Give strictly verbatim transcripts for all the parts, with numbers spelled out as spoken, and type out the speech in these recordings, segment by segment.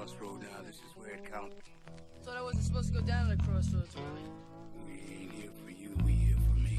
crossroad now. This is where it counts. Thought I wasn't supposed to go down at the crossroads, really. We ain't here for you, we here for me.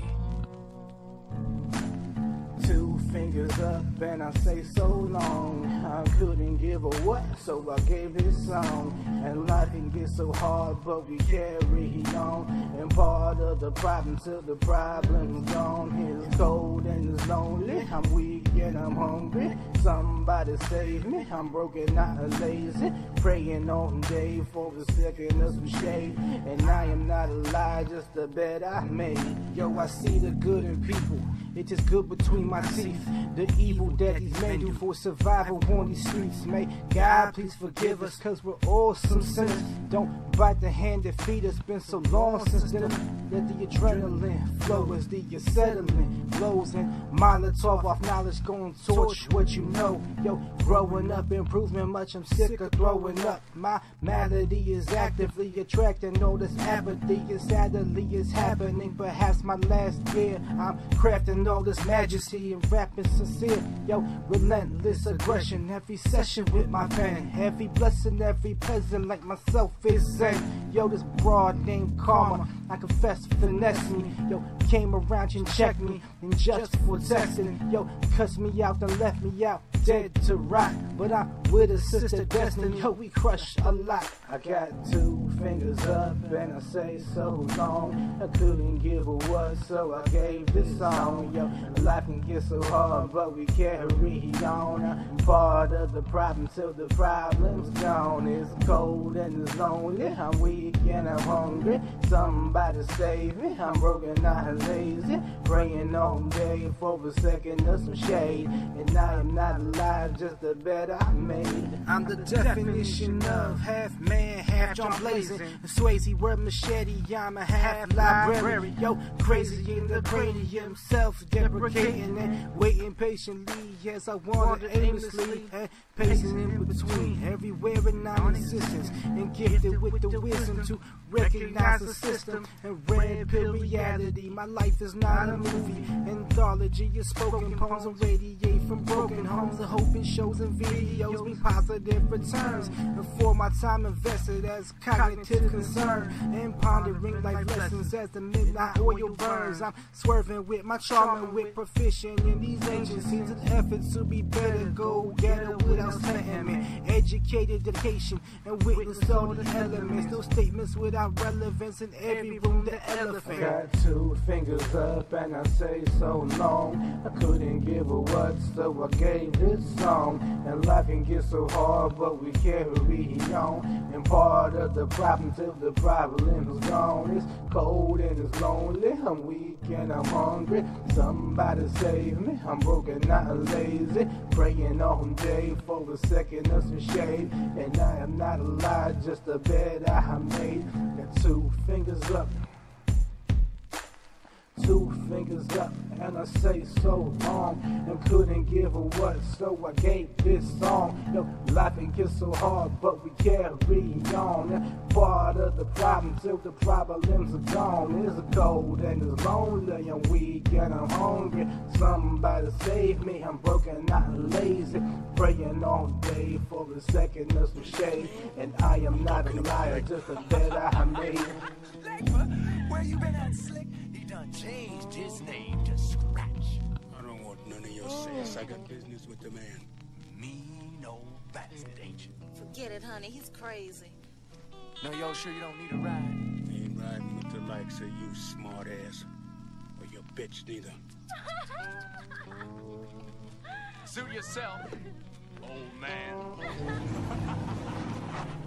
Two fingers up and I say so long. I couldn't give a what, so I gave this song. And life can get so hard, but we carry on. And part of the problem till the problem's gone. It's cold and it's lonely. I'm weak and I'm hungry. Somebody save me. I'm broken, not lazy. Praying on day for a second of some shade. And I am not a lie, just a bet I made. Yo, I see the good in people. It's just good between my teeth. The evil that these men do for survival on these streets. May God please forgive us, cause we're all some sinners. Don't bite the hand that feed us. Been so long since then. Let the adrenaline flow as the acetaline blows. And molotow off knowledge gon' torch what you know. Yo, growing up, improving much. I'm sick of throwing up. My malady is actively attracting all this apathy. And sadly it's happening. Perhaps my last year I'm crafting all this majesty and rapping sincere. Yo, relentless aggression. Every session with my pen. Every blessing, every peasant like myself is zen. Yo, this broad named Karma, I confess finesse me. Yo, came around and checked me. And just for testing. Yo, cussed me out and left me out dead to rot. But I'm with a sister Destiny. Yo, we crush a lot. I got two fingers up and I say so long. I couldn't give a what, so I gave this song. Yo, life can get so hard, but we carry on. I'm part of the problem till the problem's gone. It's cold and it's lonely. I'm weak and I'm hungry. Somebody save me. I'm broken, not lazy. Praying all day for a second of some shade. And I am not alive, just a bet I made. I'm the definition of half man, half John blazing. A Swayze word machete, I'm a half library. Yo, crazy in the cranium, self-deprecating and waiting patiently as I wander aimlessly and pacing in between everywhere and non-existence and gifted with the wisdom to recognize the system and red pill reality. My life is not a movie anthology of spoken poems and radiate from broken homes. The hope in shows and videos bring positive returns, and for my time invested as cognitive concern and pondering life lessons as the midnight oil burns. I'm swerving with my charm and with proficient in these agencies and efforts to be better. Go get it without stunting me. Educated dedication and witness all the elements. No statements without relevance in every room. The elephant. I got two fingers up and I say so long. I couldn't give a what, so I gave this song. And life can get so hard, but we carry on. And part of the problem till the problem is gone. It's cold and it's lonely. I'm weak and I'm hungry. Somebody save me. I'm broken, not lazy. Praying all day for a second of some shade. And I am not alive, just a bet I made. Got two fingers up. Two fingers up and I say so long and couldn't give a what, so I gave this song. Yo, life can get so hard, but we carry on. And part of the problem till the problems are gone. It's cold and it's lonely. I'm weak and I'm hungry. Somebody save me. I'm broken, not lazy. Praying all day for a second of some shade. And I am not a liar, just a bet I made. Where you been at, Slick? He done changed his name to Scratch. I don't want none of your sense. I got business with the man. Mean old bastard, ain't you? Forget it, honey. He's crazy. No, yo, sure you don't need a ride? Ain't riding with the likes of you, smart ass. Or your bitch, neither. Suit yourself, old man.